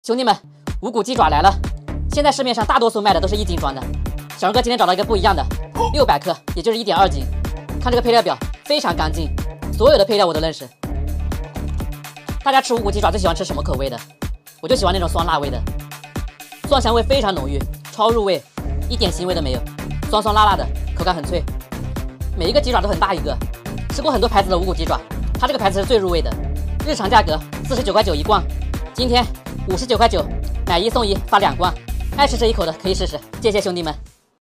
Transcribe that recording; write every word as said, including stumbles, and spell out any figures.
兄弟们，无骨鸡爪来了！现在市面上大多数卖的都是一斤装的，小荣哥今天找到一个不一样的，六百克，也就是一点二斤。看这个配料表，非常干净，所有的配料我都认识。大家吃无骨鸡爪最喜欢吃什么口味的？我就喜欢那种酸辣味的，蒜香味非常浓郁，超入味，一点腥味都没有，酸酸辣辣的，口感很脆。每一个鸡爪都很大一个，吃过很多牌子的无骨鸡爪，它这个牌子是最入味的。日常价格四十九块九一罐，今天五十九块九，买一送一，发两罐。爱吃这一口的可以试试，谢谢兄弟们。